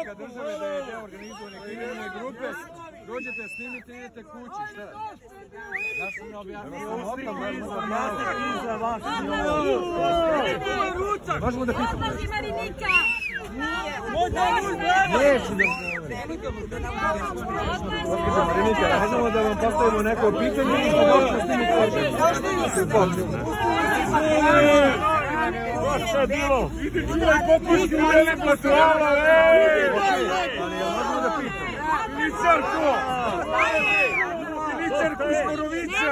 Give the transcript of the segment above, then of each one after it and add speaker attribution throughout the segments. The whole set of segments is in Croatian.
Speaker 1: odluka države da je deo organizovane kriminalne grupe, dođete snimite i idete kući, šta? Ja sam ne objasnio. Možemo da pitamo. Neću da... Možemo da vam postavimo neko pitanje i da dođete snimite kući.
Speaker 2: Šta je bilo? Milicarko! Milicarko iz Morovića,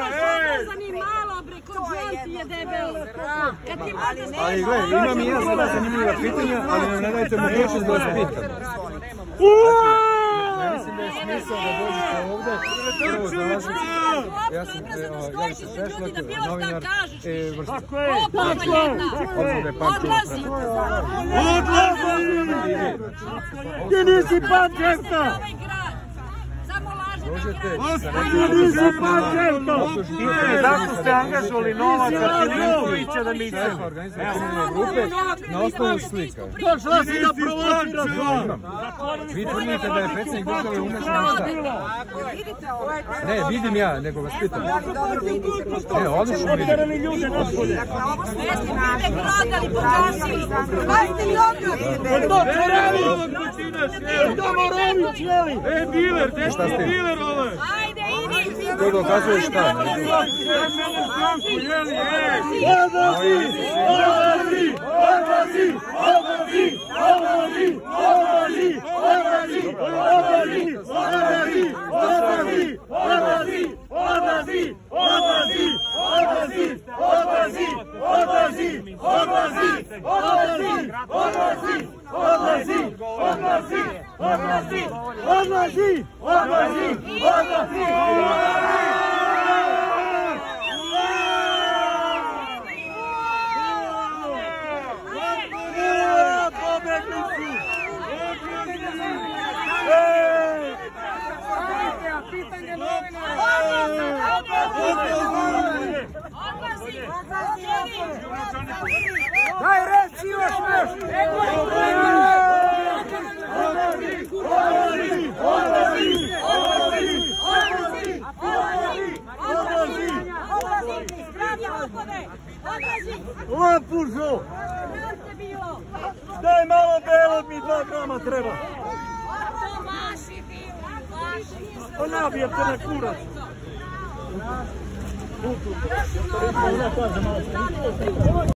Speaker 1: Ali gledaj, imam i ja sada zanimljiva pitanja, ali nam ne dajte mogućnost da vas pitam. Ja mislim da je smisao da dođete ovde. Prvo za vas, ja sam Javiša Šešlak, novinar,
Speaker 2: Tako je!
Speaker 1: Odlazi!
Speaker 2: Ti nisi Pančevka! Ti nisi Pančevka!
Speaker 3: Zašto ste angažovali Novaka Filipovića da mi se...
Speaker 1: Na osnovu slika.
Speaker 2: Došla si da provociraš vam!
Speaker 1: Vi tvrdite da je predsjednik države umešan u šta? Ne, vidim ja, nego vas pitam. Ne, odlično vidim.
Speaker 2: Diler, deški diler ovo!
Speaker 1: To dokazuje šta?
Speaker 2: Daj reci još nešto! Lopužo! Daj malo belo, mi 2 grama treba. Pa nabijete na kurac.